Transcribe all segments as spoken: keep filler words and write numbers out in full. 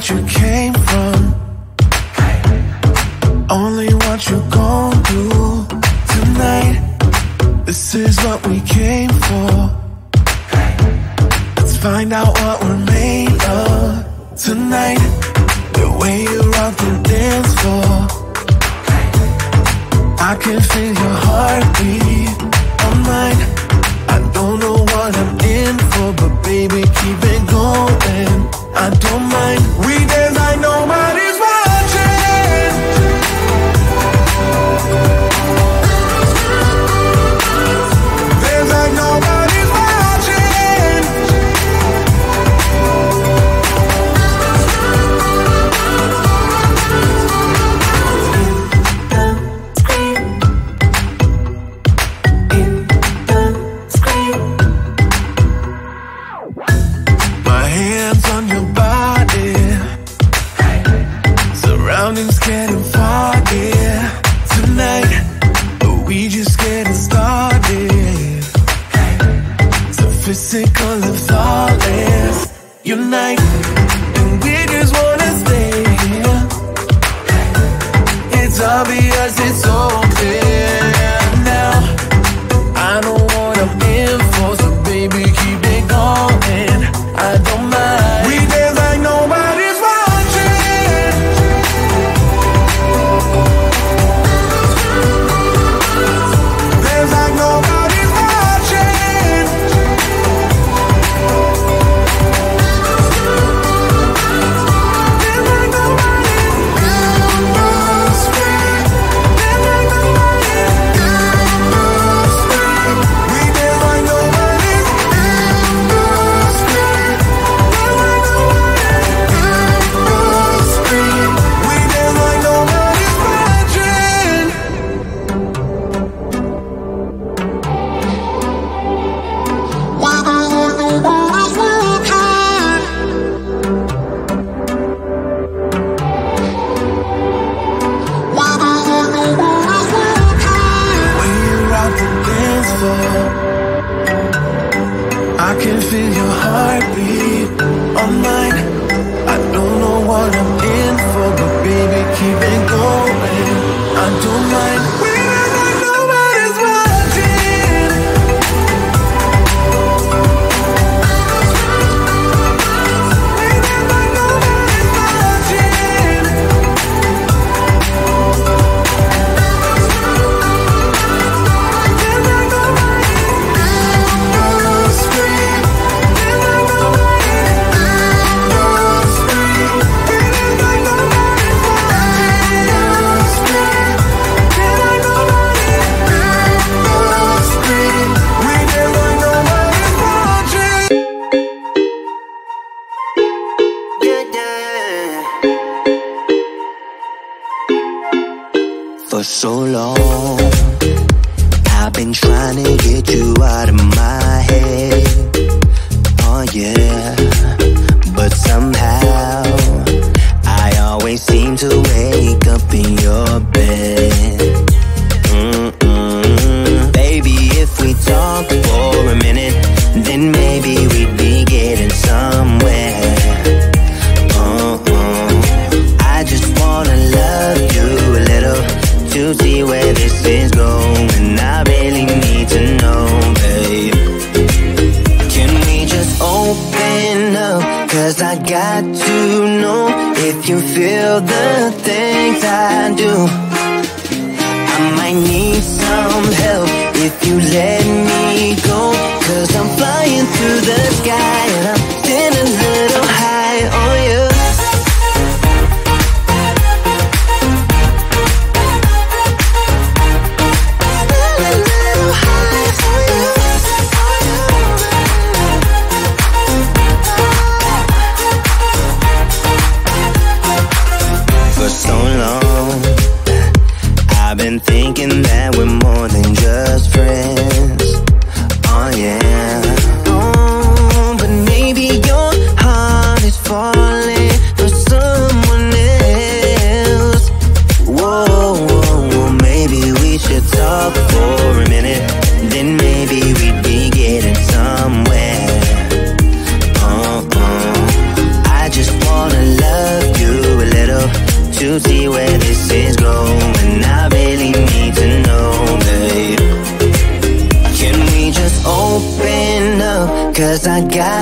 what you came from, only what you gon' do tonight. This is what we came for. Let's find out what we're made of tonight. The way you rock the dance floor, I can feel your heartbeat all night. I don't know what I'm in for, but baby, keep it going. I don't mind. We dance like nobody's watching. Dance like nobody's watching. My hands on your body, surroundings getting foggy tonight, but we just getting started. So physical flawless unite, and we just wanna stay here. It's obvious, it's so clear now. I know what I'm in for, so baby, keep it going. I don't mind. We dance like nobody's watching. Dance like nobody's watching. Dance like nobody's watching. Dance like nobody's watching. We dance like nobody's watching. We dance like nobody's watching. When you rock the dance floor, I can feel your heartbeat on mine. I don't know what I'm in for, but baby, keep it going. I don't mind. We dance like nobody's watching. We dance like nobody's watching. Dance like nobody's watching. Dance like nobody's watching. We dance like nobody's watching. Dance like nobody's watching. We dance like nobody's watching. Yeah, yeah. For so long, I've been trying to get you out of my head. Oh yeah, but somehow I always seem to wake up in your bed. Mm-mm. Baby, if we talk for a minute, then maybe we'd be getting somewhere. Uh-uh. I just wanna love you a little to see where this is going. I really need to know, babe. Can we just open up? Cause I got to know if you feel the things I do. I might need some help if you let me go. Cause I'm flying through the sky and I'm still a little high on you. Still a little high on you. For so long, I've been thinking that we're more than just friends. Oh yeah. Oh, but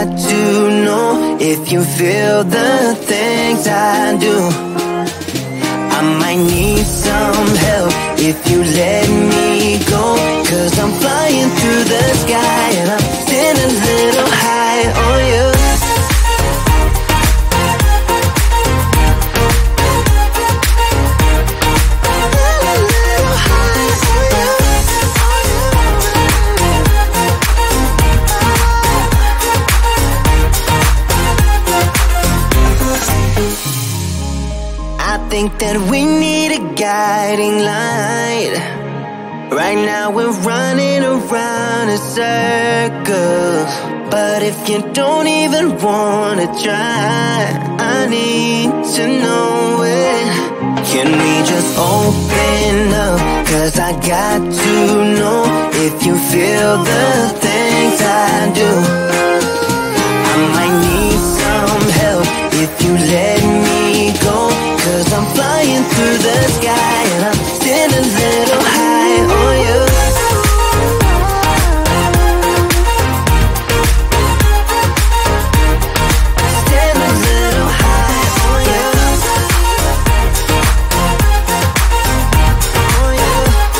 got to know if you feel the things I do. I might need some help if you let me go, 'cause I'm flying through the sky and I'm sitting a little high on you. I think that we need a guiding light. Right now we're running around in circles, but if you don't even wanna try, I need to know it. Can we just open up? 'Cause I got to know if you feel the things I do. I might need some help if you let me go, 'cause I'm flying through the sky and I'm sitting a little high on you. Sitting a little high on you. On you.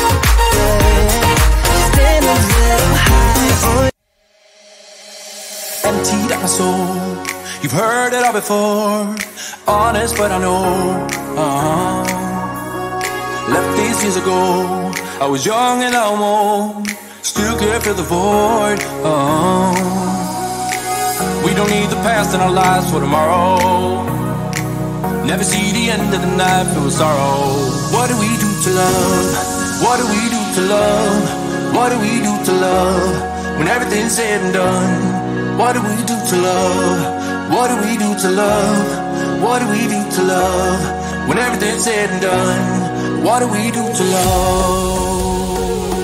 Sitting a little high on you. Emptied out my soul, you've heard it all before. Honest, but I know uh-huh. Left these years ago, I was young and almost still could feel the void uh-huh. We don't need the past in our lives for tomorrow. Never see the end of the night filled with sorrow. What do we do to love? What do we do to love? What do we do to love? When everything's said and done, what do we do to love? What do we do to love? What do we do to love? When everything's said and done, what do we do to love?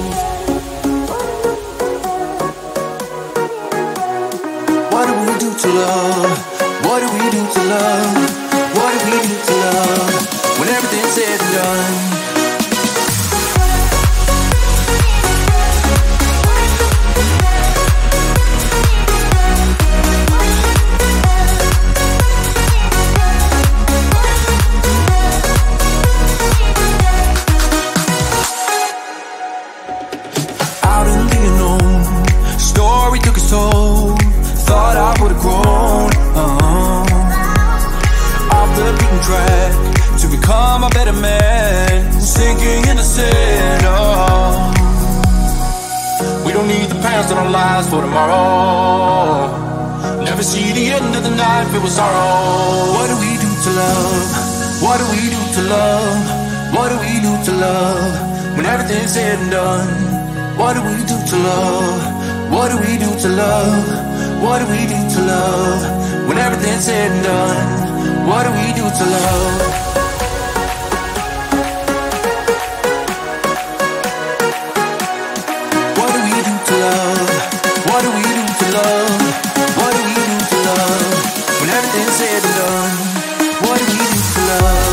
What do we do to love? What do we do to love? What do we do to love? When everything's said and done. Thought I would've grown uh-huh. Off the beaten track to become a better man, sinking in the sin oh. We don't need the past in our lives for tomorrow. Never see the end of the night filled with sorrow. What do we do to love? What do we do to love? What do we do to love? When everything's said and done, what do we do to love? What do we do to love? What do we do to love? When everything's said and done, what do we do to love? What do we do to love? What do we do to love? What do we do to love? When everything's said and done, what do we do to love?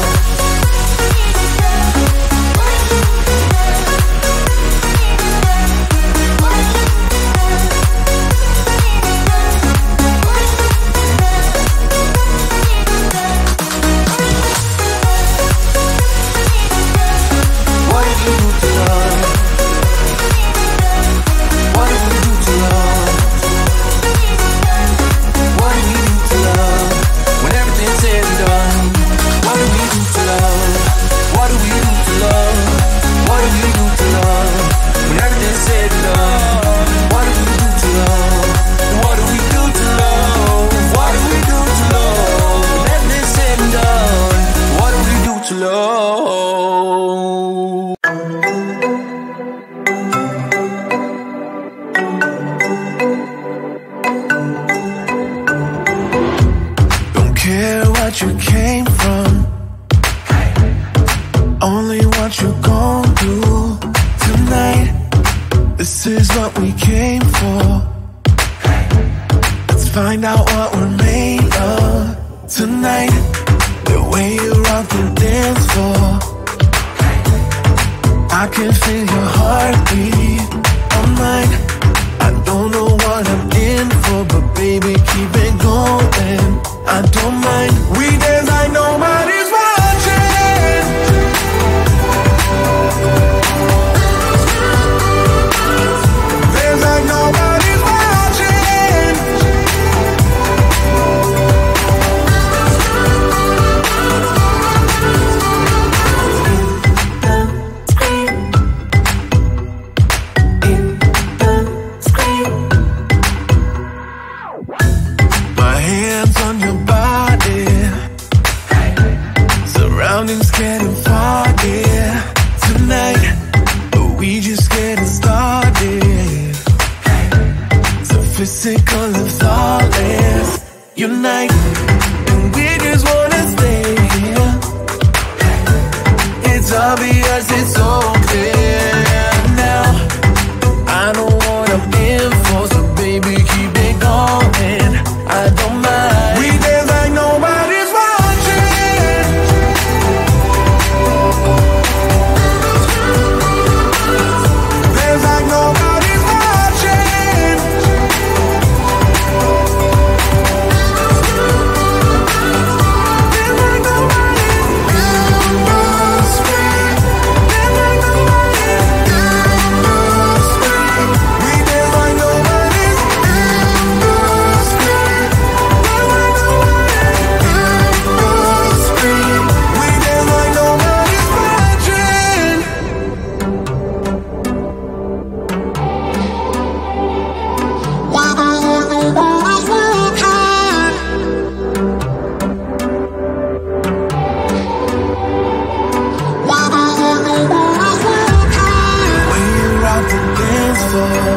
I can feel your heartbeat on mine. I don't know what I'm in in for, but baby, keep it going. I don't mind. We dance like nobody's watching. Dance like nobody's watching. My hands on your body, surroundings getting foggy. Tonight, but we just getting started. So physical and flawless, unite, and we just wanna stay here. It's obvious, it's so clear now. I know what I'm in for, so baby, keep it going. I don't mind. We dance like nobody's watching. Dance like nobody's watching. Dance like nobody's watching. Dance like nobody's watching. We dance like nobody's watching. We dance like nobody's watching. When you rock the dance floor,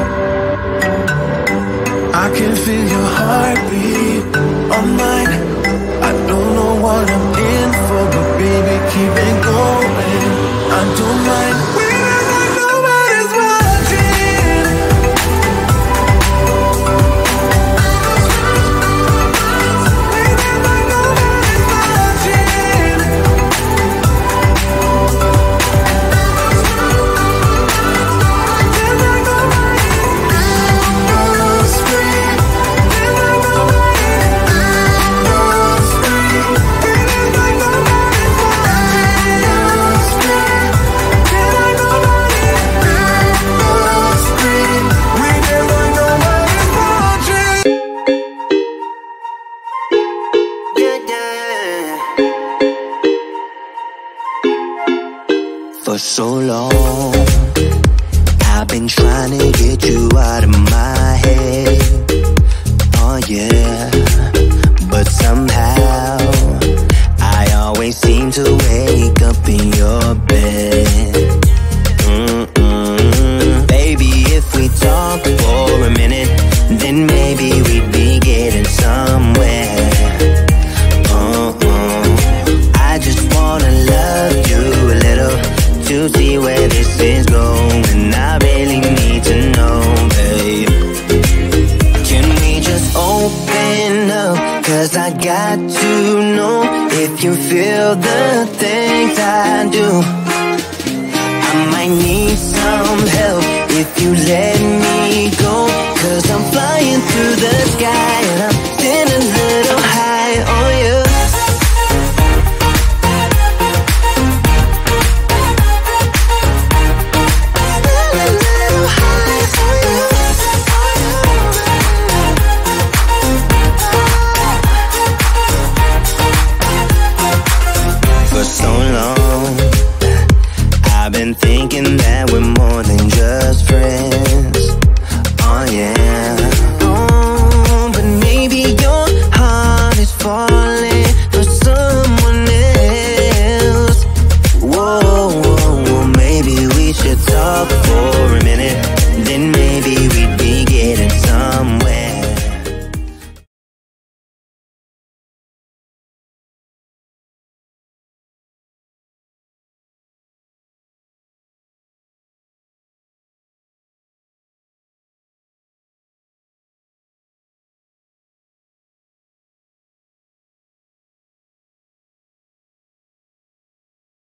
I can feel your heartbeat on mine. I don't know what I'm in for, but baby, keep it going. I don't mind. We dance like nobody's watching. We dance like nobody's watching. Dance like nobody's watching. Dance like nobody's watching. We dance like nobody's watching. Dance like nobody's watching. We dance like nobody's watching. Yeah, yeah. For so long, I've been trying to get you out of my head. Oh yeah, but somehow I always seem to wake up in your bed. Mm-mm. Baby, if we talk for a minute, then maybe we'd be getting somewhere. Uh-uh. I just wanna love you a little to see where this is going. I really need to know, babe. Can we just open up? Cause I got to know if you feel the things I do. I might need some help if you let me go. Cause I'm flying through the sky and I'm sitting a little high on you. For so long, I've been thinking that we're more than just friends. Oh yeah. Oh, but maybe your heart is far